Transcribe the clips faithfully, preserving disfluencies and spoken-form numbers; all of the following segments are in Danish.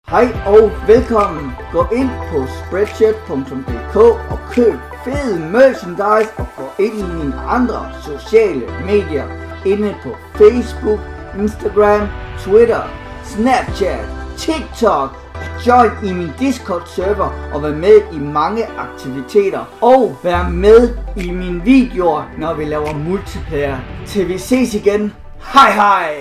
Hej og velkommen. Gå ind på spreadshirt punktum d k og køb fed merchandise og gå ind i mine andre sociale medier inde på Facebook, Instagram, Twitter, Snapchat, TikTok og join i min Discord server og vær med i mange aktiviteter og vær med i mine videoer, når vi laver multiplayer. Til vi ses igen. Hej hej!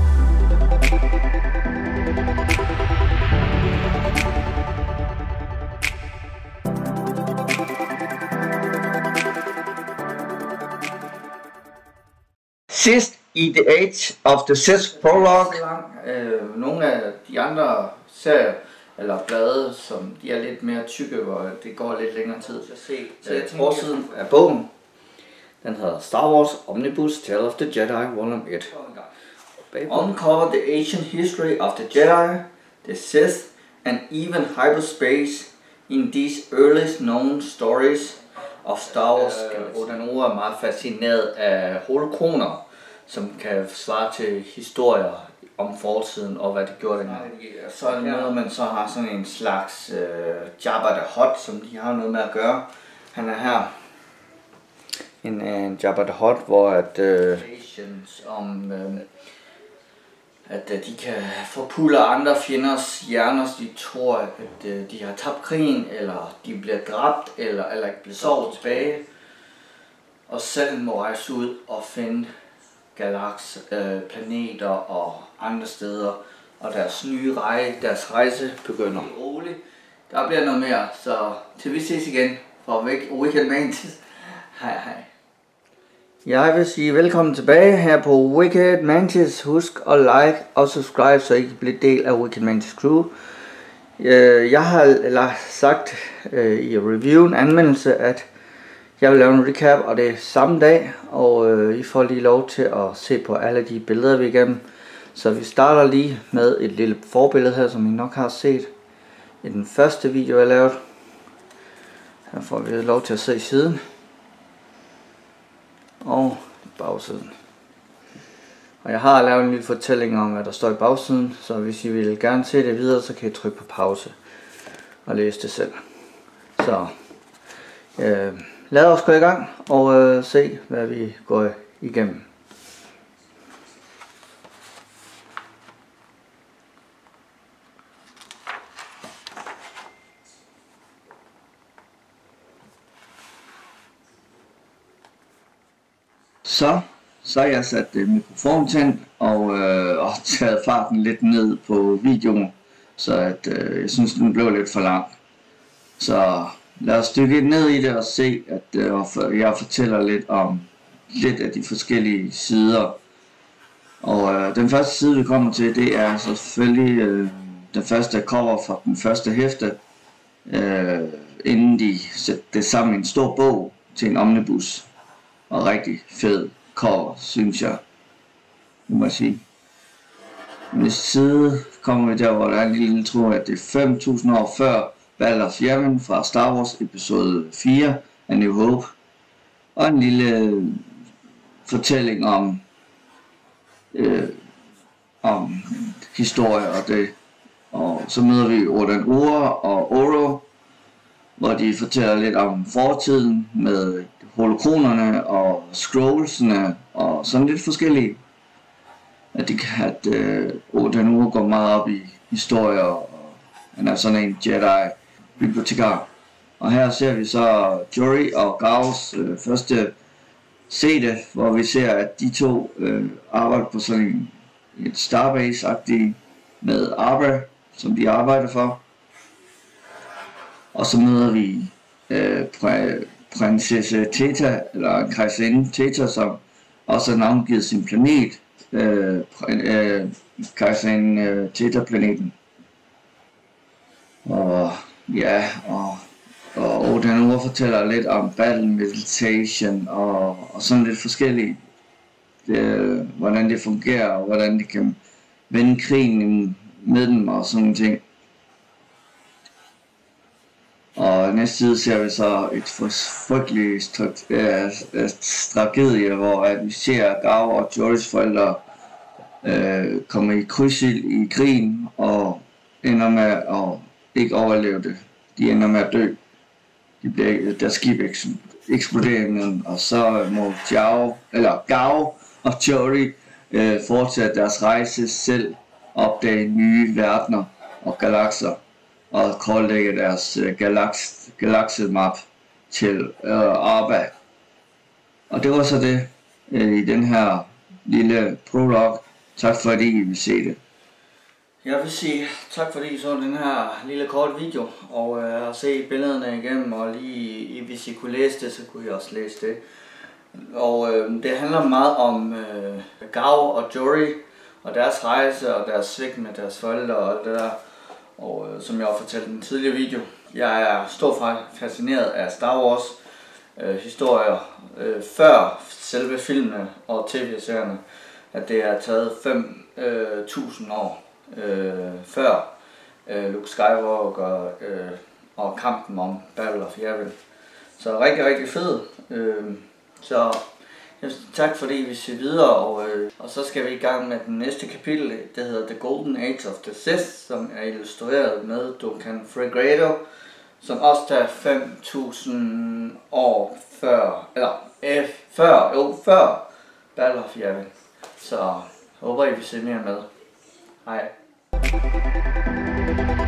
Sidst i The Age of the Sith Prologue. Øh, nogle af de andre serier eller blade, som de er lidt mere tykke, hvor det går lidt længere tid til at se. Så jeg tænker, forsiden af bogen, den hedder Star Wars Omnibus Tale of the Jedi Volume et. Uncover the ancient history of the Jedi, the Sith, and even hyperspace in these earliest known stories of Star Wars. Oda Noa er meget fascineret af holokroner, som kan svare til historier om fortiden og hvad det gjorde dengang. Så er det noget, man så har sådan en slags uh, Jabba the Hutt, som de har noget med at gøre. Han er her. En, en Jabba the Hutt, hvor at uh, om uh, at uh, de kan forpulde andre fjenders hjerner, så de tror, at uh, de har tabt krigen, eller de bliver dræbt, eller, eller ikke bliver sovet tilbage. Og selv må rejse ud og finde galaks, øh, planeter og andre steder, og deres nye rejse, deres rejse begynder. Roligt. Der bliver noget mere, så til vi ses igen fra Wicked Mantis. Hej hej. Jeg vil sige velkommen tilbage her på Wicked Mantis. Husk at like og subscribe, så I kan blive del af Wicked Mantis crew. Jeg har sagt øh, i reviewen, anmeldelse, at jeg vil lave en recap, og det er samme dag, og øh, I får lige lov til at se på alle de billeder, vi er igennem. Så vi starter lige med et lille forbillede her, som I nok har set i den første video, jeg lavede. Her får vi lov til at se siden og bagsiden. Og jeg har lavet en lille fortælling om, hvad der står i bagsiden, så hvis I vil gerne se det videre, så kan I trykke på pause og læse det selv. Så øh, lad os gå i gang og øh, se, hvad vi går igennem. Så, så har jeg sat øh, mikrofonen tændt og, øh, og taget farten lidt ned på videoen, så at, øh, jeg synes, den blev lidt for lang. Så lad os dykke ned i det og se, at øh, jeg fortæller lidt om lidt af de forskellige sider. Og øh, den første side, vi kommer til, det er selvfølgelig øh, den første cover fra den første hæfte, øh, inden de sætter det sammen i en stor bog til en omnibus. Og rigtig fed cover, synes jeg, det må jeg sige. Næste side kommer vi der, hvor der er en lille intro, at det er fem tusind år før Balder Fjern fra Star Wars episode fire A New Hope, og en lille fortælling om øh, om historie og det. Og så møder vi Oda Noa og Oro, hvor de fortæller lidt om fortiden med holokronerne og scrollsene og sådan lidt forskellige. At, de, at øh, Oda Noa går meget op i historier, og han er sådan en Jedi bibliotekar. Og her ser vi så Jory og Gaus øh, første scene, hvor vi ser, at de to øh, arbejder på sådan en, et Starbase-agtigt med Arbor, som de arbejder for. Og så møder vi øh, pr- prinsesse Theta, eller kejserinde Theta, som også har navngivet sin planet, øh, øh, kejserinde øh, Theta-planeten. Og ja, og, og Oda Noa fortæller lidt om battle meditation og, og sådan lidt forskelligt, det, hvordan det fungerer, og hvordan de kan vende krigen med dem og sådan nogle ting. Og næste side ser vi så et frygteligt tragedie, hvor at vi ser Gao og Jorys forældre øh, komme i krydsild i krigen, og ender med at ikke overleve det. De ender med at dø. De bliver, deres skib eksploderer, og så må Jiao, eller Gao og Jory øh, fortsætte deres rejse selv, opdage nye verdener og galakser, og kortlægge deres øh, galaks, galaksemap til øh, Arba. Og det var så det øh, i den her lille prolog. Tak fordi I vil se det. Jeg vil sige tak fordi I så den her lille kort video, og øh, se billederne igennem, og lige hvis I kunne læse det, så kunne I også læse det. Og øh, det handler meget om øh, Gao og Jory, og deres rejse, og deres svigt med deres forældre og alt det der. Og øh, som jeg har fortalt i den tidligere video, jeg er stor fascineret af Star Wars øh, historier, øh, før selve filmene og tv-serierne, at det har taget fem tusind år øh, før øh, Luke Skywalker øh, og kampen om Battle of Yavin. Så rigtig, rigtig fed. Øh, så tak fordi vi ser videre, og, øh, og så skal vi i gang med den næste kapitel. Det hedder The Golden Age of the Sith, som er illustreret med Duncan Fegredo, som også tager fem tusind år før, eller eh, før, jo, før Battle of Yavin. Så håber I vil se mere med. Hej.